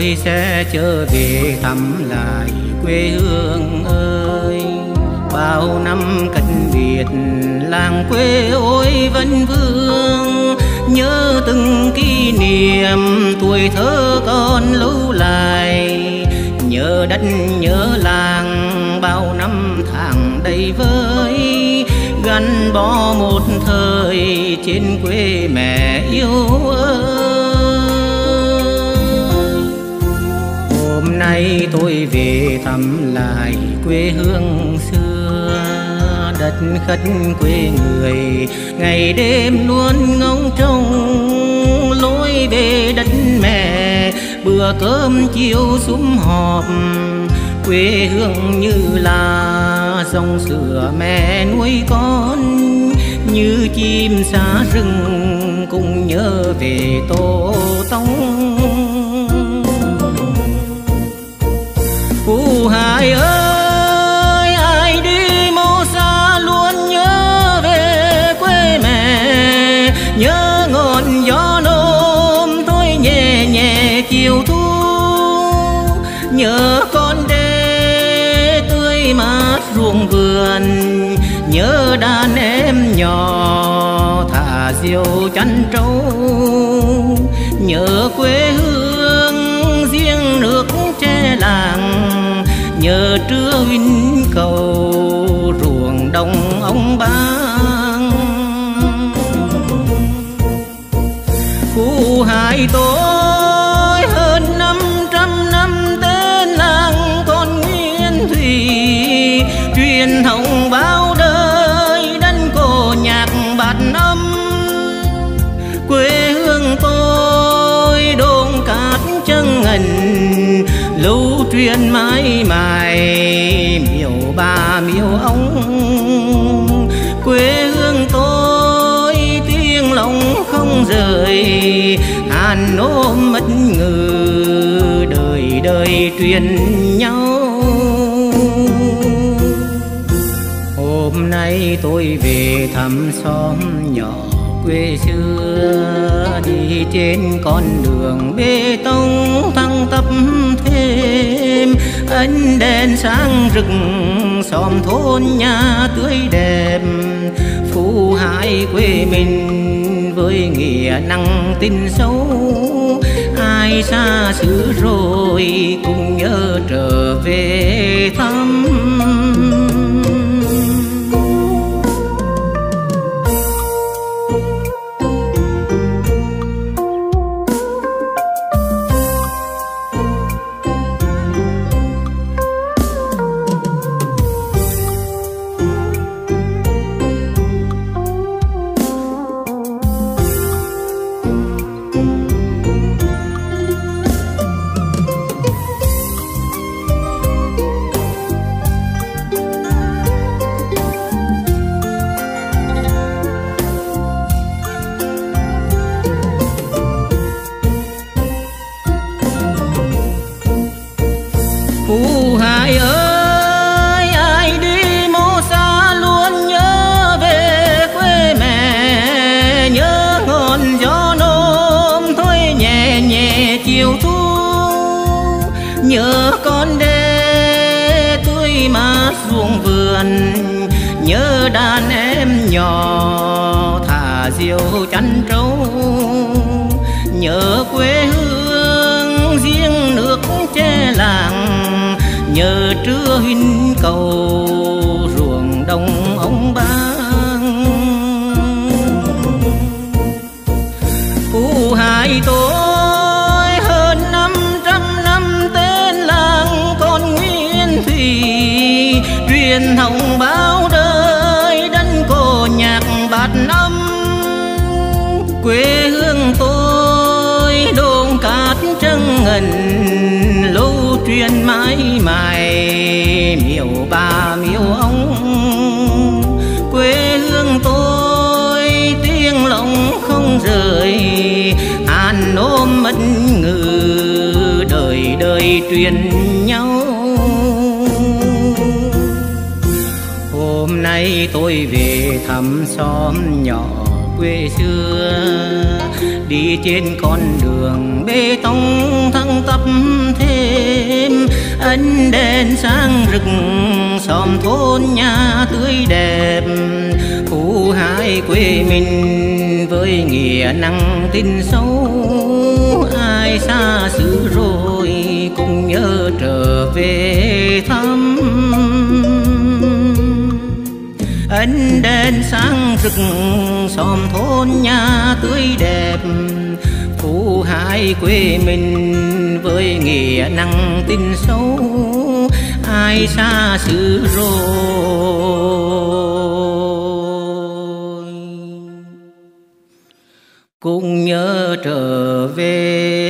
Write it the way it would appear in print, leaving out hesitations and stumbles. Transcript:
tôi sẽ trở về thăm lại quê hương ơi. Bao năm cách biệt làng quê ôi vẫn vương, nhớ từng kỷ niệm tuổi thơ còn lưu lại. Nhớ đất nhớ làng bao năm tháng đầy vơi, gắn bó một thời trên quê mẹ yêu ơi. Hôm nay tôi về thăm lại quê hương xưa, đất khách quê người ngày đêm luôn ngóng trông lối về đất mẹ. Bữa cơm chiều sum họp, quê hương như là dòng sữa mẹ nuôi con, như chim xa rừng cùng nhớ về tổ tông. Phú Hải ơi, ai đi mô xa luôn nhớ về quê mẹ, nhớ ngọn gió nôm thôi nhẹ nhẹ chiều thu, nhớ con đê tươi mát ruộng vườn, nhớ đàn em nhỏ thả diều chăn trâu, nhớ quê hương riêng nước tre làng, nhớ trưa huynh cầu ruộng đồng ông bang. Phú Hải tôi hơn 500 năm tên làng còn nguyên thủy, truyền thống bao đời đánh cổ nhạc bát âm. Quê hương tôi đồn cát chân ngần, lưu truyền mãi mãi miếu bà miếu ông. Quê hương tôi tiếng lòng không rời, hàn ôm mất ngừ đời đời truyền nhau. Hôm nay tôi về thăm xóm nhỏ quê xưa, đi trên con đường bê tông thăng tắp thêm, ánh đèn sáng rực xóm thôn nhà tươi đẹp. Phú Hải quê mình với nghĩa nặng tình sâu, ai xa xứ rồi cùng nhớ trở về thăm. Phú Hải ơi, ai đi mô xa luôn nhớ về quê mẹ, nhớ ngọn gió nôm thôi nhẹ nhẹ chiều thu, nhớ con đê tươi mát ruộng vườn, nhớ đàn em nhỏ thả diều chăn trâu, nhớ quê hương riêng nước tre làng, nhớ trưa huynh cầu ruộng đồng ông bang. Phú Hải tôi hơn 500 năm tên làng còn nguyên thủy, truyền thống bao đời đánh cổ nhạc bát âm. Quê hương tôi đồn cát trăng ngần, lưu truyền mãi mãi miếu bà miếu ông. Quê hương tôi tiếng lòng không rời, hàn ôm mất ngừ đời đời truyền nhau. Hôm nay tôi về thăm xóm nhỏ quê xưa. Đi trên con đường bê tông thăng tắp thêm, ánh đèn sáng rực xóm thôn nhà tươi đẹp. Phú Hải quê mình với nghĩa nặng tình sâu, ai xa xứ rồi cũng nhớ trở về thăm. Ánh đèn sáng rực xóm thôn nhà tươi đẹp, Phú Hải quê mình với nghĩa nặng tình sâu, ai xa xứ rồi cũng nhớ trở về